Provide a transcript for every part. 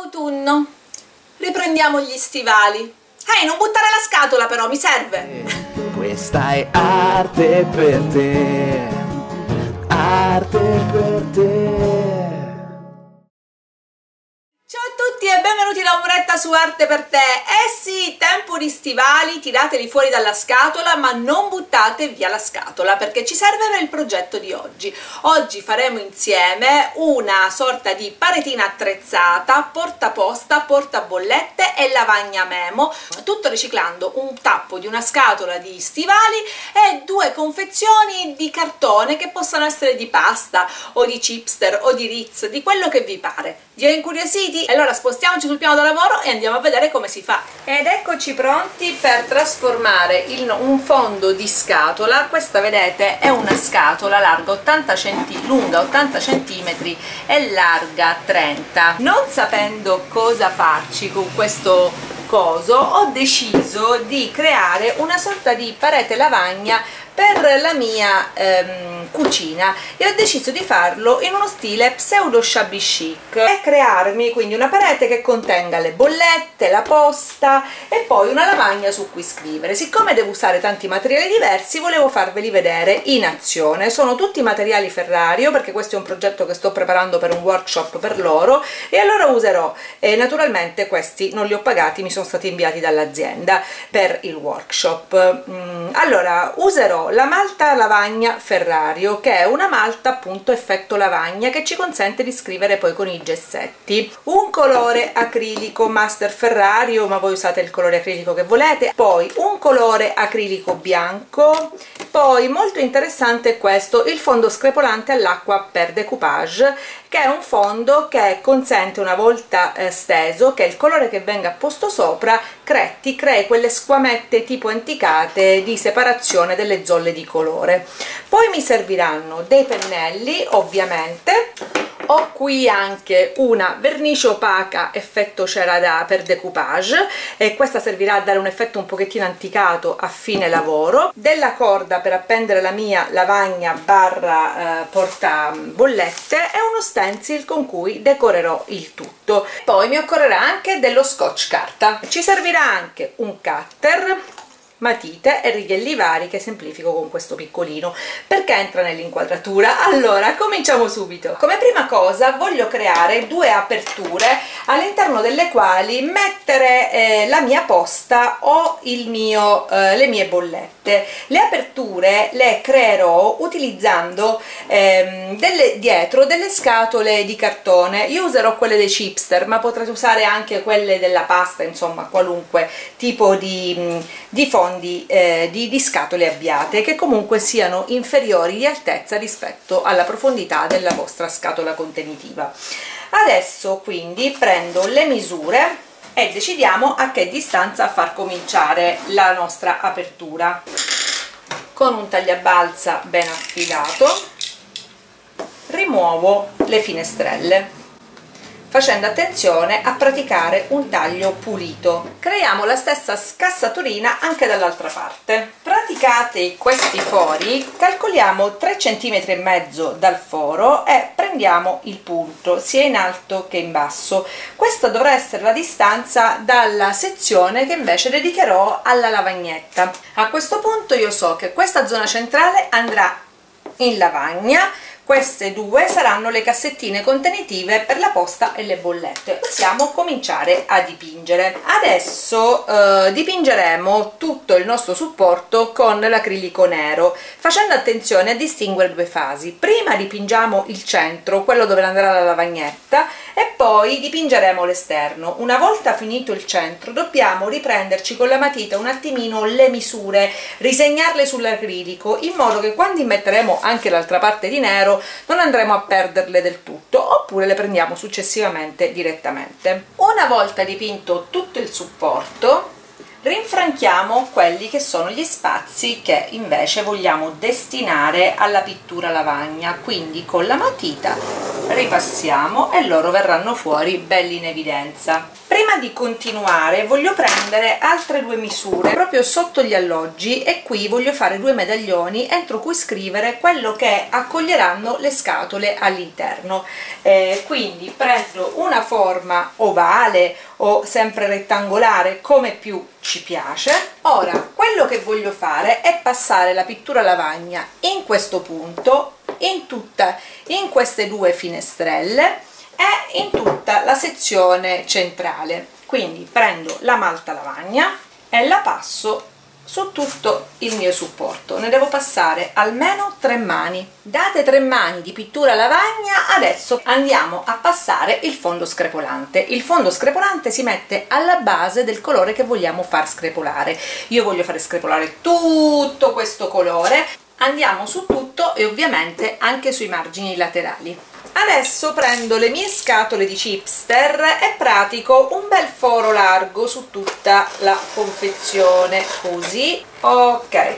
autunno, riprendiamo gli stivali. Ehi, non buttare la scatola però, mi serve. Questa è arte per te, arte per te. Ciao a tutti e benvenuti da Ombretta su Arte per te. Eh sì, tempo di stivali, tirateli fuori dalla scatola, ma non buttate via la scatola perché ci serve per il progetto di oggi. Oggi faremo insieme una sorta di paretina attrezzata, portaposta, portabollette e lavagna memo, tutto riciclando un tappo di una scatola di stivali e due confezioni di cartone che possano essere di pasta o di chipster o di Ritz, di quello che vi pare. Vi ho incuriositi? Allora spostiamoci sul piano da lavoro e andiamo a vedere come si fa. Ed eccoci pronti per trasformare un fondo di scatola. Questa, vedete, è una scatola larga 80 cm, lunga 80 cm e larga 30. Non sapendo cosa farci con questo coso, ho deciso di creare una sorta di parete lavagna per la mia cucina e ho deciso di farlo in uno stile pseudo shabby chic e crearmi quindi una parete che contenga le bollette, la posta e poi una lavagna su cui scrivere. Siccome devo usare tanti materiali diversi, volevo farveli vedere in azione. Sono tutti materiali Ferrario perché questo è un progetto che sto preparando per un workshop per loro e allora userò, naturalmente questi non li ho pagati, mi sono stati inviati dall'azienda per il workshop. Allora userò la malta lavagna Ferrario, che è una malta appunto effetto lavagna che ci consente di scrivere poi con i gessetti, un colore acrilico Master Ferrario, ma voi usate il colore acrilico che volete, poi un colore acrilico bianco, poi molto interessante è questo, il fondo screpolante all'acqua per decoupage, che è un fondo che consente, una volta steso, che il colore che venga posto sopra crei quelle squamette tipo anticate di separazione delle zolle di colore. Poi mi serviranno dei pennelli, ovviamente. Ho qui anche una vernice opaca effetto cera per decoupage e questa servirà a dare un effetto un pochettino anticato a fine lavoro, della corda per appendere la mia lavagna barra portabollette e uno stencil con cui decorerò il tutto. Poi mi occorrerà anche dello scotch carta. Ci servirà anche un cutter, matite e righelli vari che semplifico con questo piccolino perché entra nell'inquadratura. Allora cominciamo subito. Come prima cosa voglio creare due aperture all'interno delle quali mettere la mia posta o le mie bollette. Le aperture le creerò utilizzando dietro delle scatole di cartone. Io userò quelle dei chipster, ma potrete usare anche quelle della pasta, insomma qualunque tipo di fondo di scatole avviate che comunque siano inferiori di altezza rispetto alla profondità della vostra scatola contenitiva. Adesso quindi prendo le misure e decidiamo a che distanza far cominciare la nostra apertura. Con un tagliabalza ben affilato rimuovo le finestrelle, facendo attenzione a praticare un taglio pulito. Creiamo la stessa scassaturina anche dall'altra parte. Praticati questi fori, calcoliamo 3,5 cm dal foro e prendiamo il punto sia in alto che in basso. Questa dovrà essere la distanza dalla sezione che invece dedicherò alla lavagnetta. A questo punto io so che questa zona centrale andrà in lavagna, queste due saranno le cassettine contenitive per la posta e le bollette. Possiamo cominciare a dipingere. Adesso dipingeremo tutto il nostro supporto con l'acrilico nero, facendo attenzione a distinguere due fasi. Prima dipingiamo il centro, quello dove andrà la lavagnetta, e poi dipingeremo l'esterno. Una volta finito il centro dobbiamo riprenderci con la matita un attimino le misure, risegnarle sull'acrilico in modo che quando immetteremo anche l'altra parte di nero non andremo a perderle del tutto, oppure le prendiamo successivamente direttamente. Una volta dipinto tutto il supporto, rinfranchiamo quelli che sono gli spazi che invece vogliamo destinare alla pittura lavagna, quindi con la matita ripassiamo e loro verranno fuori belli in evidenza. Prima prima di continuare voglio prendere altre due misure proprio sotto gli alloggi e qui voglio fare due medaglioni entro cui scrivere quello che accoglieranno le scatole all'interno. Quindi prendo una forma ovale o sempre rettangolare, come più ci piace. Ora quello che voglio fare è passare la pittura lavagna in questo punto, in queste due finestrelle e in tutta la sezione centrale. Quindi prendo la malta lavagna e la passo su tutto il mio supporto. Ne devo passare almeno 3 mani. Date 3 mani di pittura lavagna, adesso andiamo a passare il fondo screpolante. Il fondo screpolante si mette alla base del colore che vogliamo far screpolare. Io voglio fare screpolare tutto questo colore. Andiamo su tutto e ovviamente anche sui margini laterali. Adesso prendo le mie scatole di Chipster e pratico un bel foro largo su tutta la confezione, così. Ok,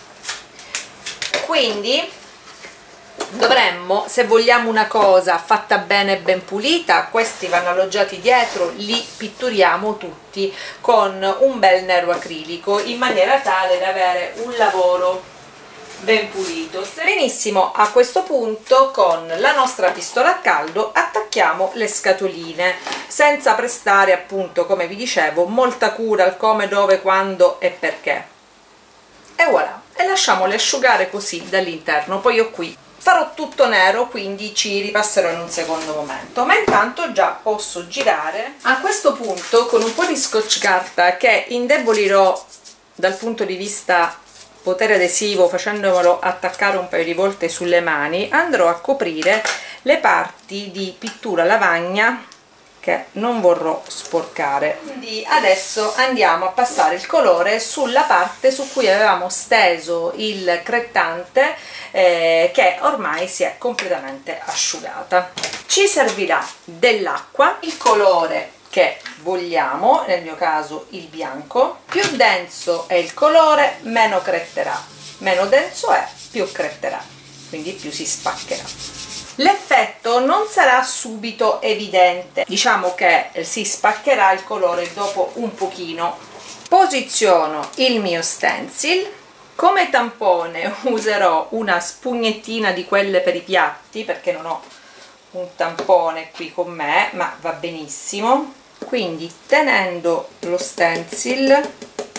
quindi dovremmo, se vogliamo una cosa fatta bene e ben pulita, questi vanno alloggiati dietro, li pitturiamo tutti con un bel nero acrilico in maniera tale da avere un lavoro ben pulito. Benissimo, a questo punto con la nostra pistola a caldo attacchiamo le scatoline senza prestare, appunto, come vi dicevo, molta cura al come, dove, quando e perché, e voilà, e lasciamole asciugare così dall'interno. Poi io qui farò tutto nero, quindi ci ripasserò in un secondo momento, ma intanto già posso girare. A questo punto con un po' di scotch carta che indebolirò dal punto di vista potere adesivo facendomelo attaccare un paio di volte sulle mani, andrò a coprire le parti di pittura lavagna che non vorrò sporcare. Quindi adesso andiamo a passare il colore sulla parte su cui avevamo steso il crettante, che ormai si è completamente asciugata. Ci servirà dell'acqua, il colore che vogliamo, nel mio caso il bianco. Più denso è il colore, meno cretterà, meno denso è, più cretterà, quindi più si spaccherà. L'effetto non sarà subito evidente, diciamo che si spaccherà il colore dopo un pochino. Posiziono il mio stencil, come tampone userò una spugnettina di quelle per i piatti perché non ho un tampone qui con me, ma va benissimo. Quindi tenendo lo stencil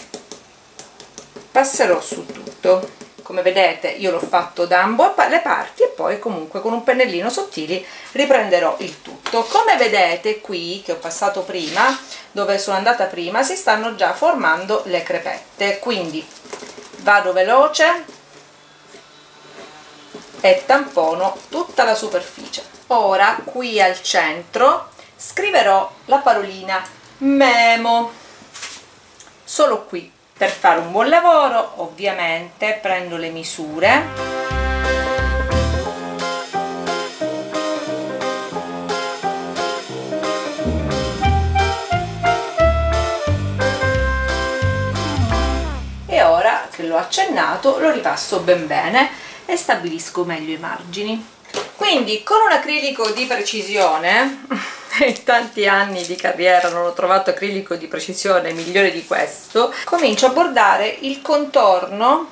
passerò su tutto. Come vedete io l'ho fatto da ambo le parti e poi comunque con un pennellino sottile riprenderò il tutto. Come vedete qui, che ho passato prima, dove sono andata prima, si stanno già formando le crepette, quindi vado veloce e tampono tutta la superficie. Ora qui al centro scriverò la parolina Memo, solo qui. Per fare un buon lavoro ovviamente prendo le misure e ora che l'ho accennato lo ripasso ben bene e stabilisco meglio i margini. Quindi con un acrilico di precisione, in tanti anni di carriera non ho trovato acrilico di precisione migliore di questo, comincio a bordare il contorno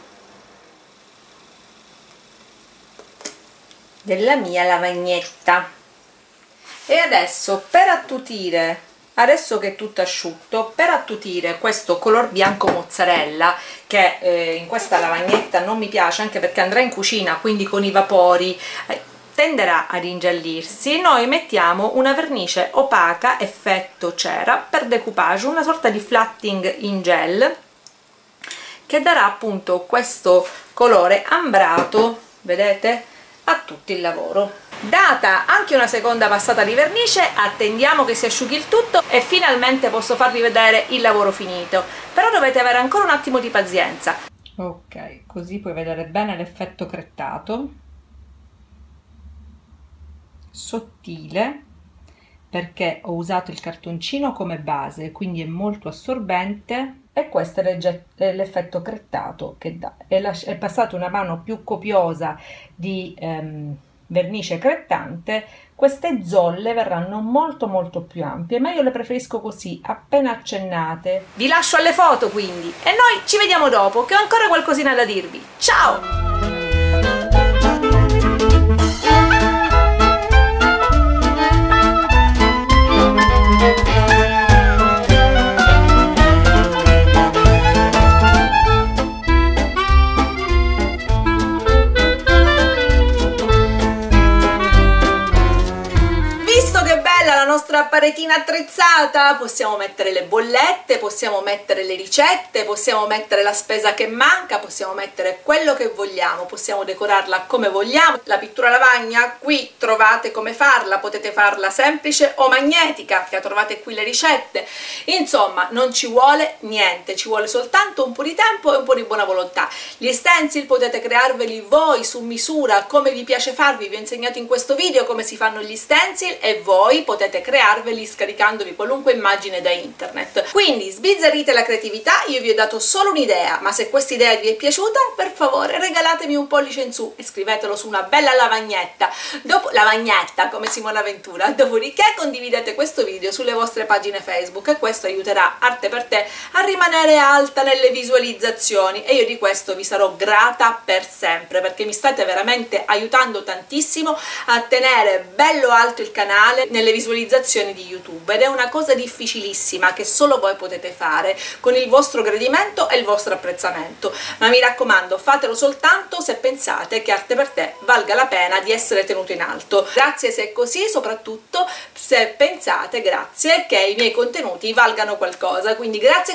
della mia lavagnetta. E adesso per attutire, adesso che è tutto asciutto, per attutire questo color bianco mozzarella che in questa lavagnetta non mi piace, anche perché andrà in cucina, quindi con i vapori tenderà ad ingiallirsi, noi mettiamo una vernice opaca effetto cera per decoupage, una sorta di flatting in gel che darà appunto questo colore ambrato, vedete, a tutto il lavoro. Data anche una seconda passata di vernice, attendiamo che si asciughi il tutto e finalmente posso farvi vedere il lavoro finito, però dovete avere ancora un attimo di pazienza. Ok, così puoi vedere bene l'effetto crettato, sottile, perché ho usato il cartoncino come base, quindi è molto assorbente, e questo è l'effetto crettato che dà. È passata una mano più copiosa di vernice crettante, queste zolle verranno molto più ampie, ma io le preferisco così, appena accennate. Vi lascio alle foto quindi e noi ci vediamo dopo, che ho ancora qualcosina da dirvi. Ciao! Nostra paretina attrezzata, possiamo mettere le bollette, possiamo mettere le ricette, possiamo mettere la spesa che manca, possiamo mettere quello che vogliamo, possiamo decorarla come vogliamo. La pittura lavagna, qui trovate come farla, potete farla semplice o magnetica, che trovate qui le ricette. Insomma, non ci vuole niente, ci vuole soltanto un po' di tempo e un po' di buona volontà. Gli stencil potete crearveli voi su misura, come vi piace farvi. Vi ho insegnato in questo video come si fanno gli stencil e voi potete crearveli scaricandovi qualunque immagine da internet. Quindi sbizzarrite la creatività, io vi ho dato solo un'idea, ma se questa idea vi è piaciuta, per favore regalatemi un pollice in su e scrivetelo su una bella lavagnetta, lavagnetta come Simona Ventura, dopodiché condividete questo video sulle vostre pagine Facebook e questo aiuterà Arte per Te a rimanere alta nelle visualizzazioni e io di questo vi sarò grata per sempre, perché mi state veramente aiutando tantissimo a tenere bello alto il canale nelle visualizzazioni di YouTube ed è una cosa difficilissima che solo voi potete fare con il vostro gradimento e il vostro apprezzamento, ma mi raccomando, fatelo soltanto se pensate che Arte per Te valga la pena di essere tenuto in alto. Grazie se è così, soprattutto se pensate, grazie, che i miei contenuti valgano qualcosa, quindi grazie,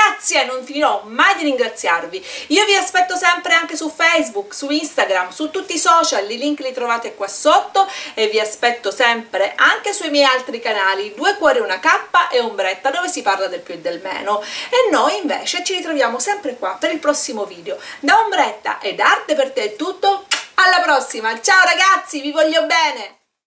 non finirò mai di ringraziarvi. Io vi aspetto sempre anche su Facebook, su Instagram, su tutti i social, i link li trovate qua sotto e vi aspetto sempre anche sui miei altri canali, Due Cuori Una Cappa e Ombretta, dove si parla del più e del meno, e noi invece ci ritroviamo sempre qua per il prossimo video. Da Ombretta ed Arte per Te è tutto, alla prossima, ciao ragazzi, vi voglio bene!